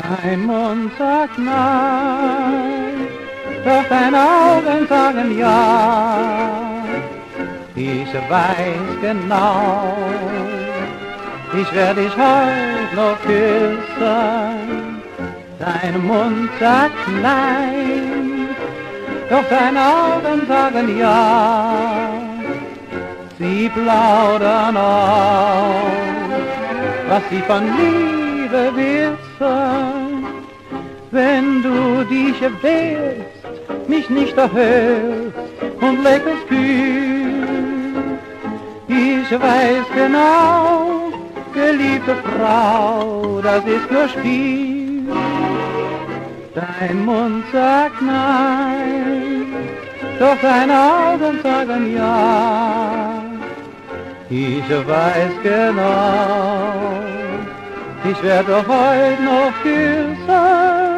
Dein Mund sagt nein, doch deine Augen sagen ja. Ich weiß genau, ich werde dich heute noch küssen. Dein Mund sagt nein, doch deine Augen sagen ja. Sie plaudern aus, was sie von Liebe wissen. Wenn du dich wehrst, mich nicht erhörst und lächelst kühl. Ich weiß genau, geliebte Frau, das ist nur Spiel. Dein Mund sagt nein, doch deine Augen sagen ja. Ich weiß genau, ich werde heute noch küssen.